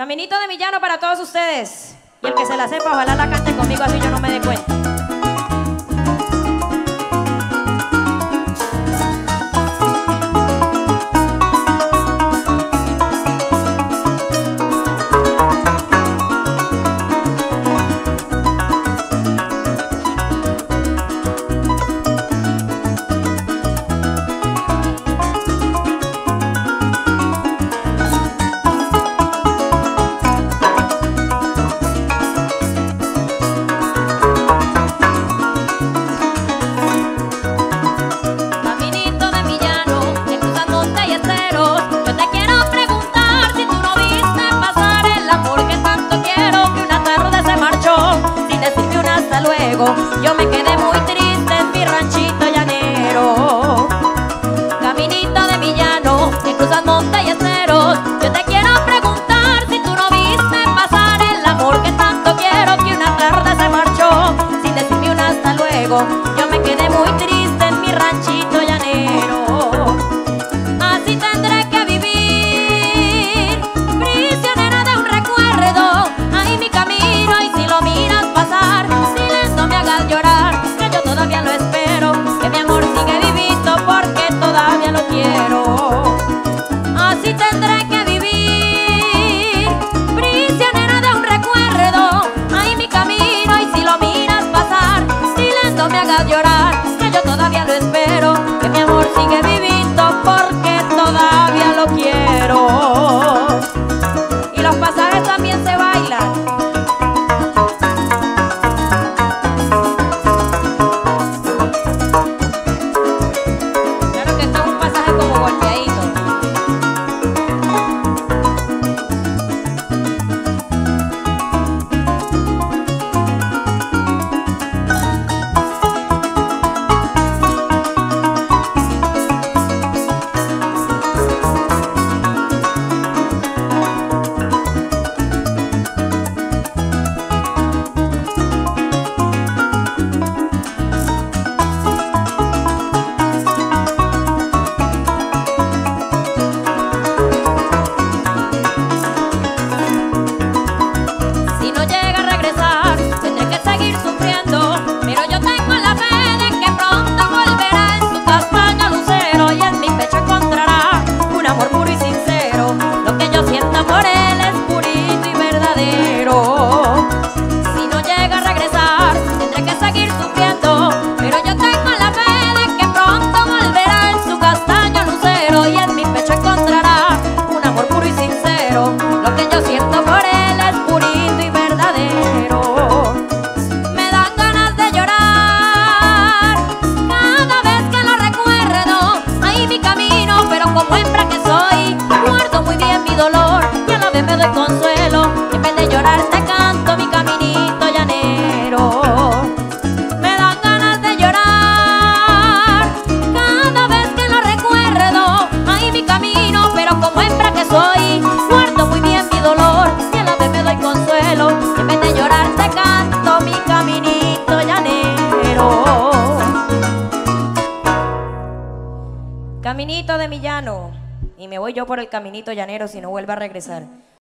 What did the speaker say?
Caminito de mi llano para todos ustedes. Y el que se la sepa, ojalá la cante conmigo, así yo no me dé cuenta. Yo me quedé muy triste en mi ranchito llanero. Caminito de mi llano, que cruzas montes y esteros. Yo te quiero preguntar si tú no viste pasar el amor que tanto quiero, que una tarde se marchó sin decirme un hasta luego. Yo me quedé muy triste en mi ranchito llanero. Así tendré que vivir, prisionera de un recuerdo. Ahí mi camino, y si lo miras pasar, llorar, que yo todavía lo espero, que mi amor sigue vivito porque todavía lo quiero. Así tendré que vivir, prisionera de un recuerdo. Ahí mi camino, y si lo miras pasar, dile no me hagas llorar, que yo todavía lo espero, que mi amor sigue vivito porque todavía lo quiero. Y los pasajes también se bailan. Si no llega a regresar, tendré que seguir sufriendo, pero yo tengo la fe de que pronto volverá en su castaño lucero, y en mi pecho encontrará un amor puro y sincero. Lo que yo siento por él es purito y verdadero. Me dan ganas de llorar cada vez que lo recuerdo. Ahí mi camino, pero como hembra que soy, guardo muy bien mi dolor y a la vez me doy consuelo. En vez de llorar te canto mi caminito llanero. Me dan ganas de llorar cada vez que lo recuerdo. Ahí mi camino, pero como hembra que soy, guardo muy bien mi dolor y a la vez me doy consuelo. En vez de llorar te canto mi caminito llanero. Caminito de mi llano, y me voy yo por el caminito llanero si no vuelve a regresar.